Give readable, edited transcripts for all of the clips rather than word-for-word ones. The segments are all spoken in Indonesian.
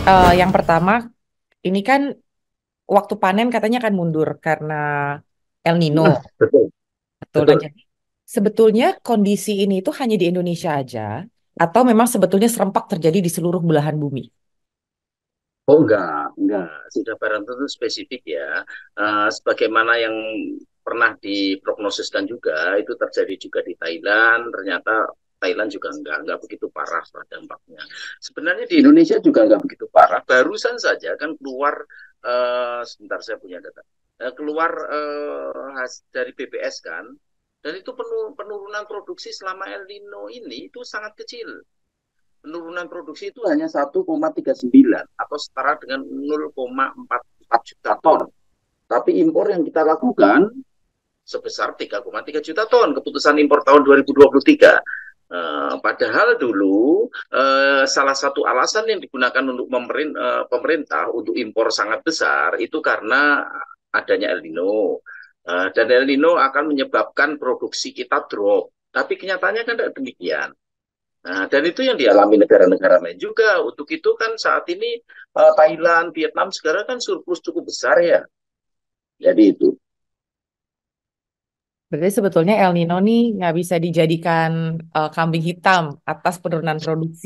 Yang pertama, ini kan waktu panen katanya akan mundur karena El Nino. Betul, Betul. Nah, betul. jadi sebetulnya kondisi ini itu hanya di Indonesia aja, atau memang sebetulnya serempak terjadi di seluruh belahan bumi? Oh enggak. Sudah barang tentu spesifik ya. Sebagaimana yang pernah diprognosiskan juga, itu terjadi juga di Thailand. Ternyata Thailand juga enggak begitu parah lah dampaknya. Sebenarnya di Indonesia juga enggak begitu parah. Barusan saja kan keluar, sebentar saya punya data. Keluar dari BPS kan, dan itu penurunan produksi selama El Nino ini itu sangat kecil. Penurunan produksi itu hanya 1,39 atau setara dengan 0,44 juta ton. Tapi impor yang kita lakukan sebesar 3,3 juta ton. Keputusan impor tahun 2023. Padahal dulu salah satu alasan yang digunakan untuk pemerintah untuk impor sangat besar itu karena adanya El Nino. Dan El Nino akan menyebabkan produksi kita drop. Tapi kenyataannya kan tidak demikian. Nah, dan itu yang dialami negara-negara lain juga. Untuk itu kan saat ini Thailand, Vietnam sekarang kan surplus cukup besar ya. Jadi itu. Berarti sebetulnya El Nino nih nggak bisa dijadikan kambing hitam atas penurunan produksi.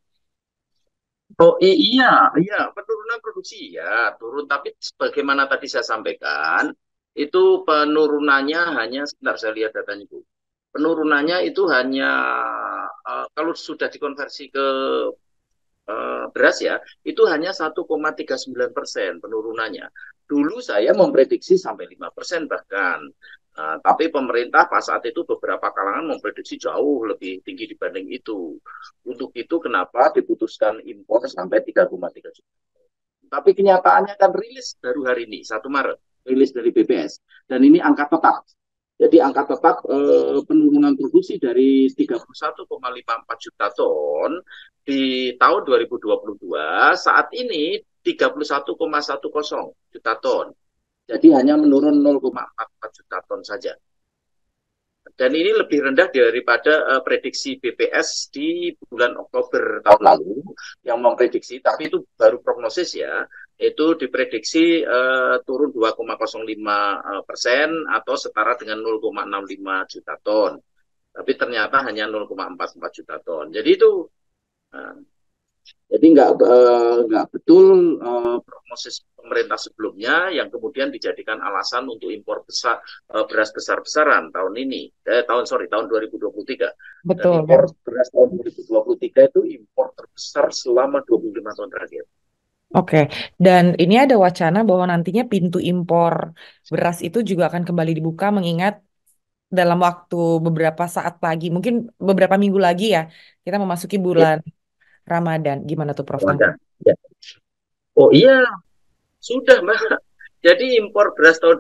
Oh iya, penurunan produksi ya turun. Tapi sebagaimana tadi saya sampaikan, itu penurunannya hanya, sebentar saya lihat datanya Bu. Penurunannya itu hanya kalau sudah dikonversi ke beras ya, itu hanya 1,39% penurunannya. Dulu saya memprediksi sampai 5% bahkan. Tapi pemerintah pas saat itu beberapa kalangan memprediksi jauh lebih tinggi dibanding itu. Untuk itu kenapa diputuskan impor sampai 3,3 juta. Tapi kenyataannya kan rilis baru hari ini, 1 Maret, rilis dari BPS. Dan ini angka tetap. Jadi angka tetap penurunan produksi dari 31,54 juta ton di tahun 2022 saat ini 31,10 juta ton. Jadi hanya menurun 0,44 juta ton saja. Dan ini lebih rendah daripada prediksi BPS di bulan Oktober tahun lalu yang memprediksi, tapi itu baru prognosis ya, itu diprediksi turun 2,05% atau setara dengan 0,65 juta ton. Tapi ternyata hanya 0,44 juta ton. Jadi itu uh, jadi nggak betul prognosis pemerintah sebelumnya yang kemudian dijadikan alasan untuk impor besar beras besar-besaran tahun ini. Tahun 2023. Dan Betul impor kan? beras tahun 2023 itu impor terbesar selama 25 tahun terakhir. Oke, dan ini ada wacana bahwa nantinya pintu impor beras itu juga akan kembali dibuka mengingat dalam waktu beberapa saat lagi, mungkin beberapa minggu lagi ya, kita memasuki Ya, bulan Ramadan. Gimana tuh Prof? Ramadan. Ya. Oh iya, sudah Mbak. Jadi impor beras tahun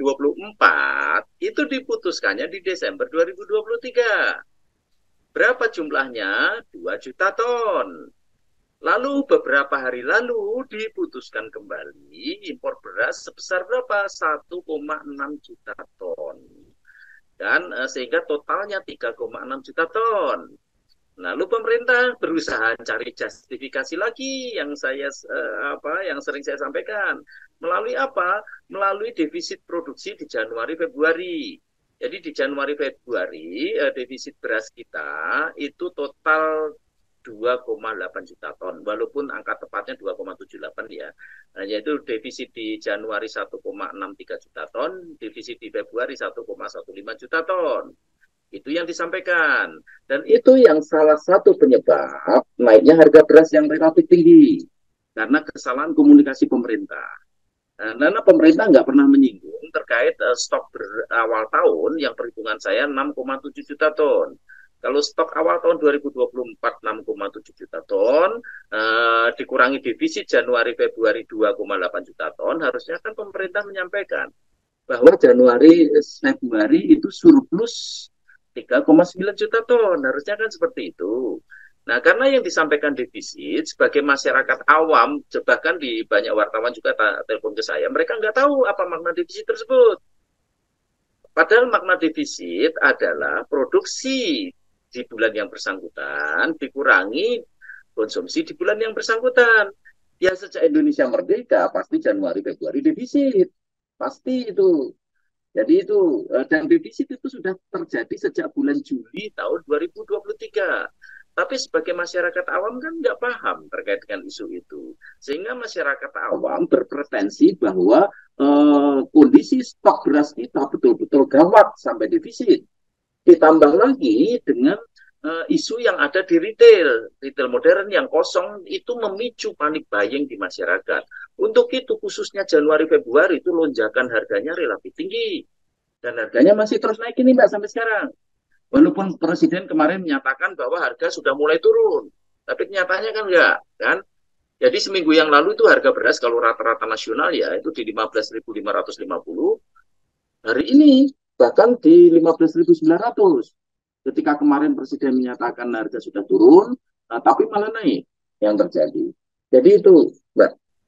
2024 itu diputuskannya di Desember 2023. Berapa jumlahnya? 2 juta ton. Lalu beberapa hari lalu diputuskan kembali impor beras sebesar berapa? 1,6 juta ton. Dan sehingga totalnya 3,6 juta ton. Lalu pemerintah berusaha cari justifikasi lagi yang yang sering saya sampaikan. Melalui apa? Melalui defisit produksi di Januari Februari. Jadi di Januari Februari defisit beras kita itu total 2,8 juta ton, walaupun angka tepatnya 2,78 ya. Nah, yaitu defisit di Januari 1,63 juta ton, defisit di Februari 1,15 juta ton. Itu yang disampaikan. Dan itu yang salah satu penyebab naiknya harga beras yang relatif tinggi. Karena kesalahan komunikasi pemerintah. Karena pemerintah nggak pernah menyinggung terkait stok awal tahun yang perhitungan saya 6,7 juta ton. Kalau stok awal tahun 2024 6,7 juta ton, dikurangi defisit Januari Februari 2,8 juta ton, harusnya kan pemerintah menyampaikan bahwa Januari Februari itu surplus 3,9 juta ton. Harusnya kan seperti itu. Nah, karena yang disampaikan defisit sebagai masyarakat awam, bahkan di banyak wartawan juga telepon ke saya, mereka nggak tahu apa makna defisit tersebut. Padahal makna defisit adalah produksi di bulan yang bersangkutan dikurangi konsumsi di bulan yang bersangkutan. Ya sejak Indonesia merdeka pasti Januari Februari defisit. Pasti itu. Jadi itu dan defisit itu sudah terjadi sejak bulan Juli tahun 2023. Tapi sebagai masyarakat awam kan nggak paham terkait dengan isu itu. Sehingga masyarakat awam berpretensi bahwa kondisi stok beras kita betul-betul gawat sampai defisit. Ditambah lagi dengan isu yang ada di retail modern yang kosong itu memicu panik buying di masyarakat. Untuk itu khususnya Januari Februari itu lonjakan harganya relatif tinggi dan harganya masih terus naik ini Mbak sampai sekarang. Walaupun Presiden kemarin menyatakan bahwa harga sudah mulai turun, tapi kenyataannya kan enggak, kan? Jadi seminggu yang lalu itu harga beras kalau rata-rata nasional ya itu di 15.550, hari ini bahkan di 15.900. Ketika kemarin Presiden menyatakan harga sudah turun, tapi malah naik yang terjadi. Jadi itu, Mbak.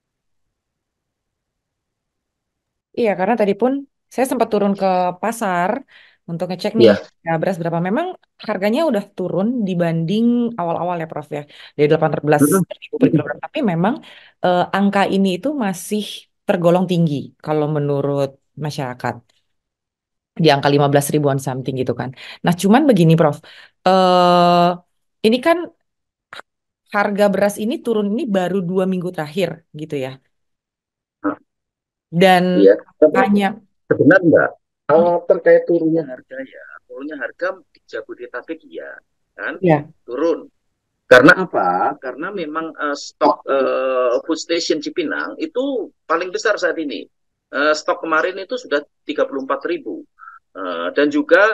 Iya, karena tadi pun saya sempat turun ke pasar untuk ngecek nih Ya. ya, beras berapa. Memang harganya udah turun dibanding awal-awal ya Prof ya. Dari 18.000 per kilogram. Tapi memang angka ini itu masih tergolong tinggi kalau menurut masyarakat. Di angka 15 ribuan something gitu kan. Nah cuman begini Prof. eh ini kan harga beras ini turun ini baru 2 minggu terakhir gitu ya. Dan Iya, tapi hanya... sebenarnya Mbak, terkait turunnya harga di Jabodetabek ya, kan Ya, turun. Karena apa? Karena memang stok food station Cipinang itu paling besar saat ini. Stok kemarin itu sudah 34.000. Dan juga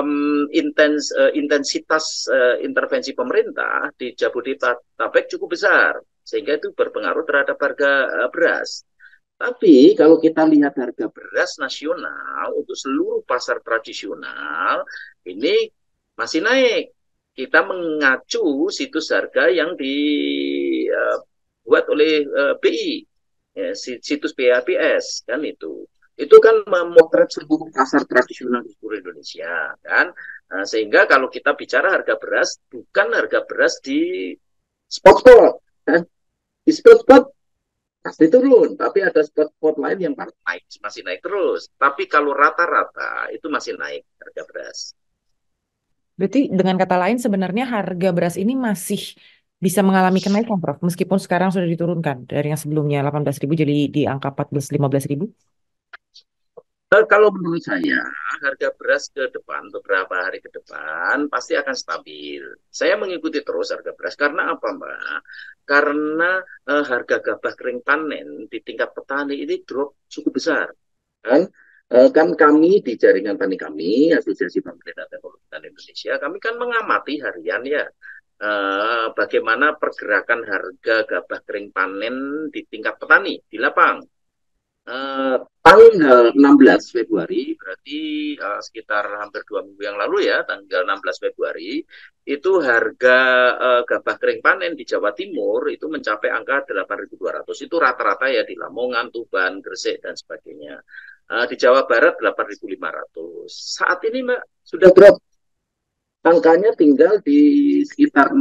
intensitas intervensi pemerintah di Jabodetabek cukup besar, sehingga itu berpengaruh terhadap harga beras. Tapi kalau kita lihat harga beras nasional untuk seluruh pasar tradisional ini masih naik. Kita mengacu situs harga yang dibuat oleh BI, ya, situs BAPS kan itu. Itu kan memotret seluruh pasar tradisional di seluruh Indonesia kan. Nah, sehingga kalau kita bicara harga beras bukan harga beras di spot-spot kan. Di spot-spot pasti turun, tapi ada spot-spot lain yang naik, masih naik terus. Tapi kalau rata-rata itu masih naik harga beras. berarti dengan kata lain sebenarnya harga beras ini masih bisa mengalami kenaikan, Prof. Meskipun sekarang sudah diturunkan dari yang sebelumnya 18.000 jadi di angka 14-15 ribu. Kalau menurut saya, harga beras ke depan, beberapa hari ke depan, pasti akan stabil. Saya mengikuti terus harga beras. Karena apa, Mbak? Karena harga gabah kering panen di tingkat petani ini drop cukup besar. Kan? Kan kami di jaringan tani kami, Asosiasi Pemerintah Teknologi Tani Indonesia, kami kan mengamati harian ya. Bagaimana pergerakan harga gabah kering panen di tingkat petani di lapang. Tanggal 16 Februari, berarti sekitar hampir 2 minggu yang lalu ya, tanggal 16 Februari, itu harga gabah kering panen di Jawa Timur itu mencapai angka 8.200. Itu rata-rata ya di Lamongan, Tuban, Gresik, dan sebagainya. Di Jawa Barat 8.500. Saat ini Mbak, sudah drop. Angkanya tinggal di sekitar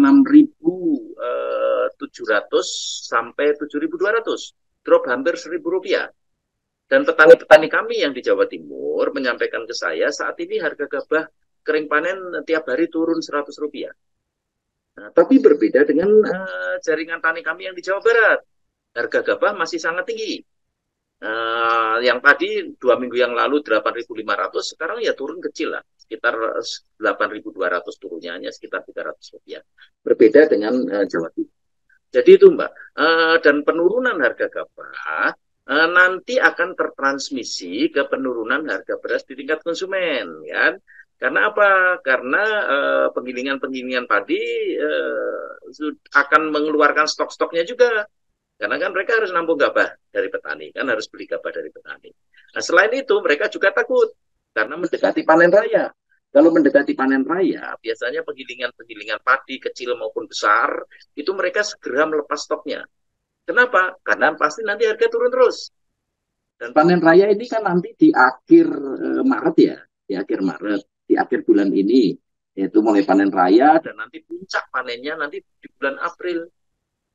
6.700 sampai 7.200. Drop hampir Rp1.000. Dan petani-petani kami yang di Jawa Timur menyampaikan ke saya saat ini harga gabah kering panen tiap hari turun Rp100. Nah, tapi berbeda dengan jaringan tani kami yang di Jawa Barat. Harga gabah masih sangat tinggi. Yang tadi 2 minggu yang lalu 8.500, sekarang ya turun kecil lah. Sekitar 8.200 turunnya hanya sekitar Rp300. Berbeda dengan Jawa Timur. Jadi itu Mbak. Dan penurunan harga gabah nanti akan tertransmisi ke penurunan harga beras di tingkat konsumen, kan? Karena apa? Karena penggilingan-penggilingan padi akan mengeluarkan stok-stoknya juga. Karena kan mereka harus nampung gabah dari petani, kan harus beli gabah dari petani. Nah, selain itu mereka juga takut karena mendekati panen raya. Kalau mendekati panen raya, biasanya penggilingan-penggilingan padi kecil maupun besar itu mereka segera melepas stoknya. Kenapa? Karena pasti nanti harga turun terus. Dan panen raya ini kan nanti di akhir Maret ya, di akhir Maret, di akhir bulan ini, yaitu mulai panen raya dan nanti puncak panennya nanti di bulan April.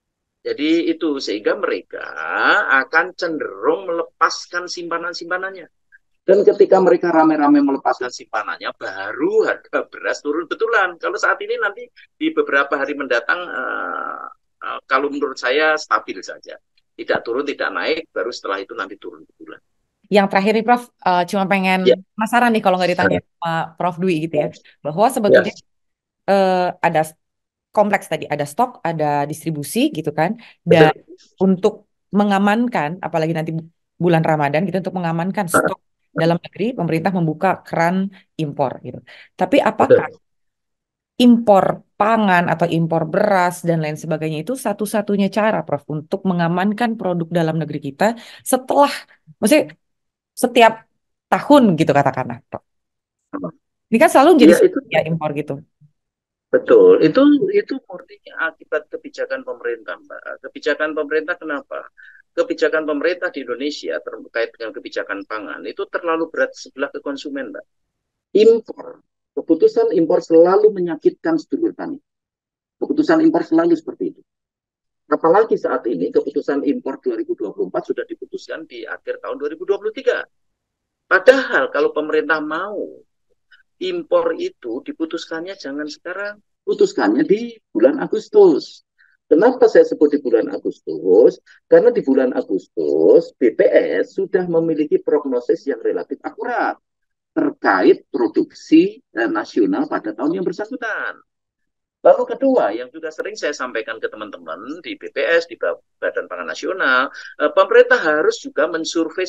Jadi itu sehingga mereka akan cenderung melepaskan simpanan-simpanannya. Dan ketika mereka rame-rame melepaskan simpanannya, baru harga beras turun betulan. Kalau saat ini nanti di beberapa hari mendatang, kalau menurut saya stabil saja. Tidak turun, tidak naik, baru setelah itu nanti turun betulan. Yang terakhir nih Prof, cuma pengen Ya, penasaran nih kalau nggak ditanya sama Prof Dwi gitu ya, bahwa ya, sebetulnya ada kompleks tadi, ada stok, ada distribusi gitu kan, dan betul. untuk mengamankan, apalagi nanti bulan Ramadan gitu, untuk mengamankan stok dalam negeri, pemerintah membuka keran impor gitu. Tapi apakah Betul. impor pangan atau impor beras dan lain sebagainya itu satu-satunya cara, Prof, untuk mengamankan produk dalam negeri kita setelah, maksudnya setiap tahun gitu katakanlah, Prof. Ini kan selalu jadi Iya itu ya impor gitu. betul. Itu murni akibat kebijakan pemerintah, Mbak. Kebijakan pemerintah kenapa? Kebijakan pemerintah di Indonesia terkait dengan kebijakan pangan itu terlalu berat sebelah ke konsumen, Mbak. Impor, keputusan impor selalu menyakitkan sedulur tani. Keputusan impor selalu seperti itu. Apalagi saat ini keputusan impor 2024 sudah diputuskan di akhir tahun 2023. Padahal kalau pemerintah mau impor itu diputuskannya jangan sekarang, putuskannya di bulan Agustus. Kenapa saya sebut di bulan Agustus? Karena di bulan Agustus BPS sudah memiliki prognosis yang relatif akurat terkait produksi nasional pada tahun yang bersangkutan. Lalu kedua, yang juga sering saya sampaikan ke teman-teman di BPS, di Badan Pangan Nasional, pemerintah harus juga mensurvei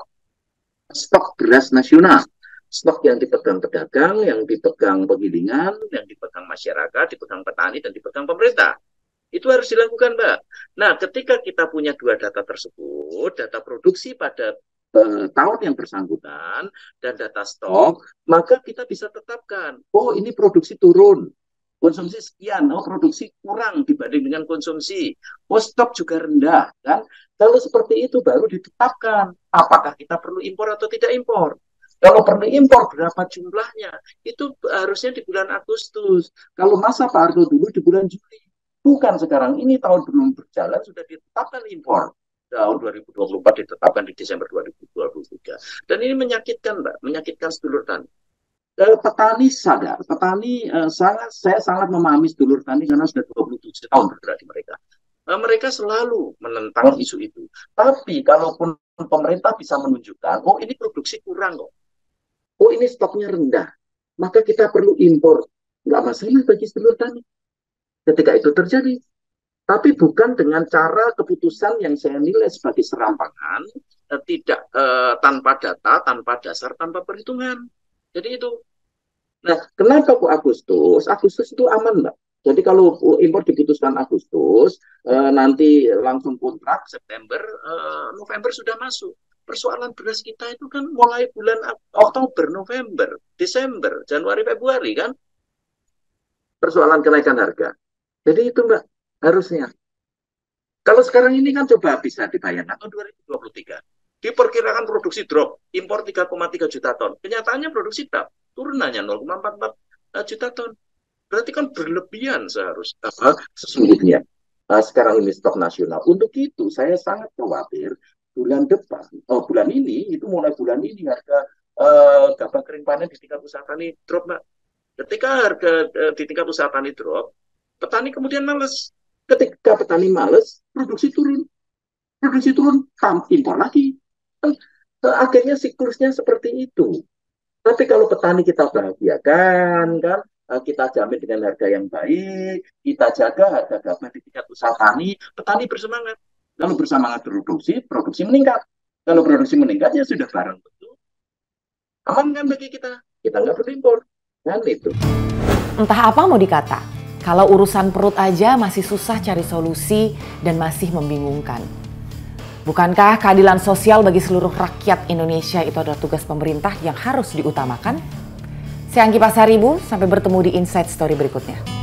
stok beras nasional. Stok yang dipegang pedagang, yang dipegang penggilingan, yang dipegang masyarakat, dipegang petani, dan dipegang pemerintah. Itu harus dilakukan, Mbak. Nah, ketika kita punya dua data tersebut, data produksi pada tahun yang bersangkutan dan data stok, maka kita bisa tetapkan, oh ini produksi turun, konsumsi sekian, oh produksi kurang dibanding dengan konsumsi, oh stok juga rendah, kan? Kalau seperti itu baru ditetapkan apakah kita perlu impor atau tidak impor. Kalau perlu impor berapa jumlahnya? Itu harusnya di bulan Agustus. Kalau masa Pak Harto dulu di bulan Juli. Bukan sekarang ini tahun belum berjalan sudah ditetapkan impor. Tahun 2024 ditetapkan di Desember 2023. Dan ini menyakitkan, Mbak, menyakitkan sedulur tani. Petani sadar, petani saya sangat memahami sedulur tani karena sudah 27 tahun bergerak di mereka. Mereka selalu menentang isu itu. Tapi kalaupun pemerintah bisa menunjukkan, oh ini produksi kurang kok, oh ini stoknya rendah, maka kita perlu impor. Nggak masalah bagi sedulur tani ketika itu terjadi. Tapi bukan dengan cara keputusan yang saya nilai sebagai serampangan, tidak tanpa data, tanpa dasar, tanpa perhitungan. Jadi itu. Nah, kenapa kok Agustus? Agustus itu aman, Mbak. Jadi kalau impor diputuskan Agustus, nanti langsung kontrak September, November sudah masuk. Persoalan beras kita itu kan mulai bulan Oktober, November, Desember, Januari, Februari kan persoalan kenaikan harga. Jadi itu Mbak, harusnya. Kalau sekarang ini kan coba bisa dibayangkan tahun 2023. Diperkirakan produksi drop, impor 3,3 juta ton. Kenyataannya produksi drop, turun hanya 0,44 juta ton. Berarti kan berlebihan seharusnya sesungguhnya. Sekarang ini stok nasional. Untuk itu saya sangat khawatir bulan depan, bulan ini, itu mulai bulan ini harga gabah kering panen di tingkat usaha tani drop, Mbak. Ketika harga di tingkat usaha tani drop, petani kemudian males. Ketika petani males, produksi turun. Produksi turun, impor lagi. Akhirnya siklusnya seperti itu. Tapi kalau petani kita bahagiakan, kan, kita jamin dengan harga yang baik, kita jaga harga gabah di tingkat usaha tani, petani bersemangat. Kalau bersemangat produksi, produksi meningkat. Kalau produksi meningkat, ya sudah barang betul. Aman kan bagi kita? Kita nggak perlu impor. Kan itu. Entah apa mau dikata, kalau urusan perut aja masih susah cari solusi dan masih membingungkan. Bukankah keadilan sosial bagi seluruh rakyat Indonesia itu adalah tugas pemerintah yang harus diutamakan? Saya Anggi Pasaribu, sampai bertemu di Insight Story berikutnya.